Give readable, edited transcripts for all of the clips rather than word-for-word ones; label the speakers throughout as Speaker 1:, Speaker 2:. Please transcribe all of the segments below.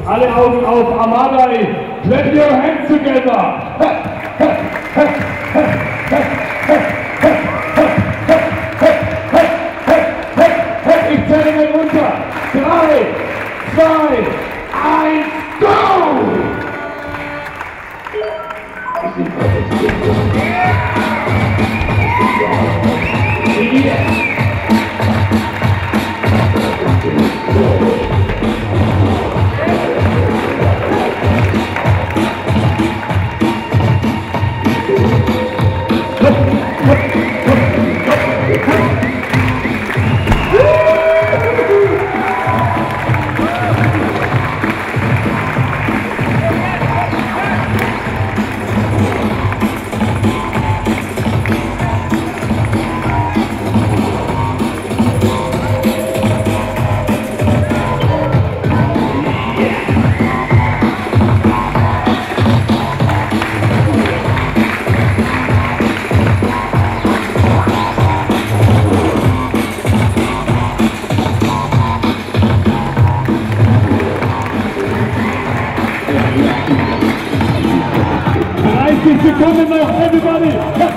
Speaker 1: Alle Augen auf Amadei. Clap your hands together. Ich zähle mal runter. 3, 2, 1, go! Sekunden noch, everybody!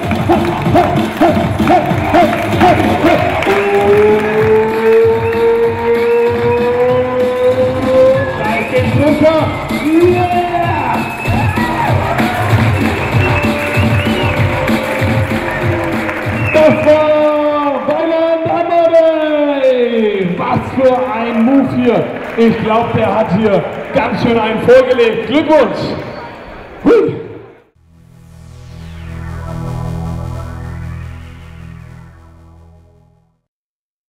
Speaker 1: Gleich geht's runter! Yeah! Das war Weiland Amadei! Was für ein Move hier! Ich glaube, der hat hier ganz schön einen vorgelegt. Glückwunsch! Hui.